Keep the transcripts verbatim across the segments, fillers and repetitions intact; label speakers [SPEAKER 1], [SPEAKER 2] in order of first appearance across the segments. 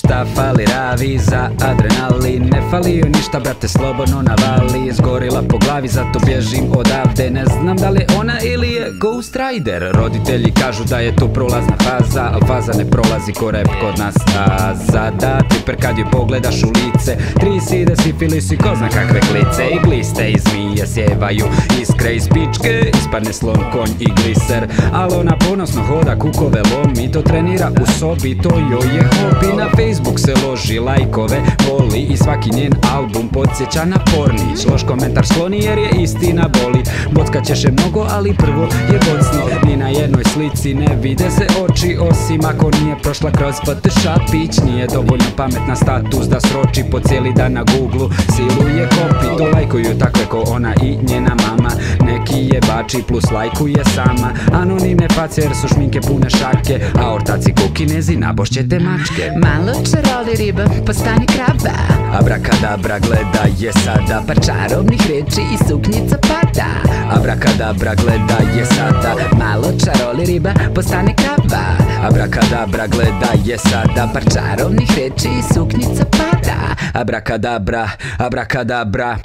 [SPEAKER 1] šta fali, ravi za adrenalin. Ne fali joj ništa, brate, slobodno navali. Zgorila po glavi, zato bježim odavde. Ne znam da li je ona ili je Ghost Rider. Roditelji kažu da je to prolazna faza, al faza ne prolazi ko rap kod nas. A zada tiper kad joj pogledaš u lice, tri side sifilisi, ko zna kakve klice. I gliste i zmije sjevaju iskre iz pičke, ispadne slon, konj i gliser. Al ona ponosno hoda, kukove lomi, to trenira u sobi, to joj je hobi. Na Facebook se loži, lajkove voli i svaki njen album podsjeća na Pornić. Loš komentar skloni jer je istina boli. Bockat ćeš je mnogo, ali prvo je bocni. Ni na jednoj slici ne vide se oči, osim ako nije prošla kroz Photoshopić. Nije dovoljno pametna status da sroči po cijeli dan na Googlu. Siluje kopi, to lajkuju takve ko ona i njena mama. Neki je bači plus lajkuje sama. Anonimne face jer su šminke pune šake, a ortaci kukinezi nabošćete mačke.
[SPEAKER 2] Malo čaroli riba, postani krava.
[SPEAKER 1] Abrakadabra, gleda je sada,
[SPEAKER 2] par čarobnih reči i suknjica pada.
[SPEAKER 1] Abrakadabra, gleda je sada,
[SPEAKER 2] malo čaroli riba, postani krava.
[SPEAKER 1] Abrakadabra, gleda je sada,
[SPEAKER 2] par čarobnih reči i suknjica pada.
[SPEAKER 1] Abrakadabra, abrakadabra.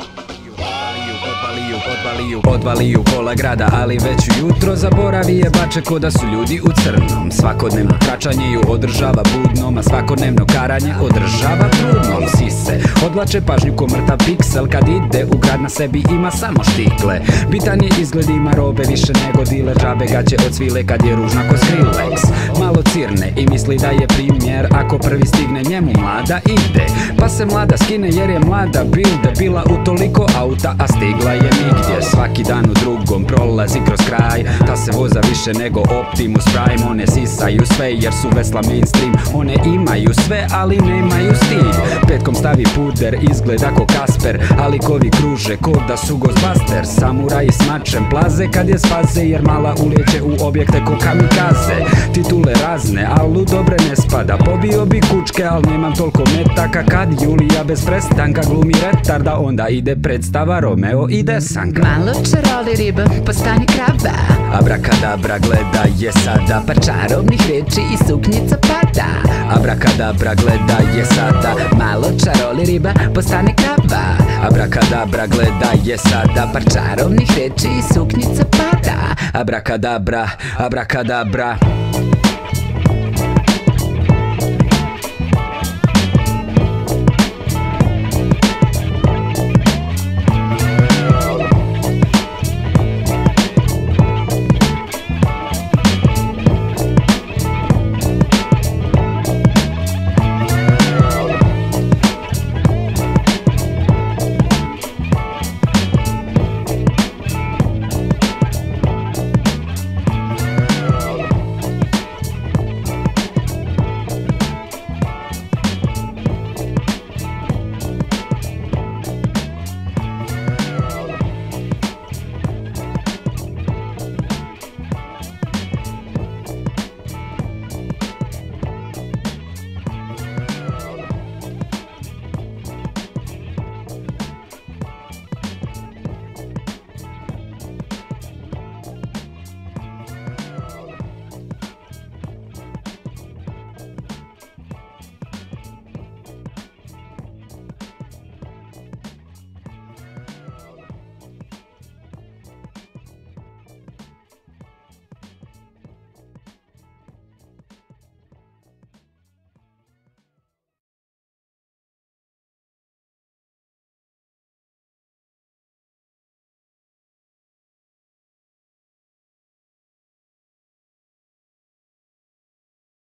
[SPEAKER 1] Odvaliju, odvaliju pola grada, ali već ujutro zaboravi je bače ko da su ljudi u crnom. Svakodnevno tračanje ju održava budnom, a svakodnevno karanje održava trudnom. Sise odlače pažnju ko mrtav piksel, kad ide u grad na sebi ima samo štikle. Bitan je izgled, ima robe više nego diler, džabe gaće od svile kad je ružna ko Skrillex. Malo cirne i misli da je primjer, ako prvi stigne njemu mlada ide. Pa se mlada skine jer je mlada bilde, bila u toliko auta, a stigla je nigdje. Svaki dan u drugom prolazi kroz kraj, ta se voza više nego Optimus Prime. One sisaju sve jer su vesla mainstream, one imaju sve ali nemaju stil. Petkom stavi puder, izgleda ko Kasper, a likovi kruže ko da su Ghostbusters. Samuraji s mačem plaze kad je spaze, jer mala ulijeće u objekte ko kamikaze. Titule razne, al u dobre ne spada, pobio bi kučke al nemam toliko metaka. Kad Julija bez prestanka glumi retarda, onda ide predstava Romeo i Desanka.
[SPEAKER 2] Malo čaroli riba, postani krava.
[SPEAKER 1] Abrakadabra, gleda je sada,
[SPEAKER 2] par čarobnih reči i suknjica pada.
[SPEAKER 1] Abrakadabra, gleda je sada,
[SPEAKER 2] malo čaroli riba, postani krava.
[SPEAKER 1] Abrakadabra, gleda je sada,
[SPEAKER 2] par čarobnih reči i suknjica pada.
[SPEAKER 1] Abrakadabra, abrakadabra.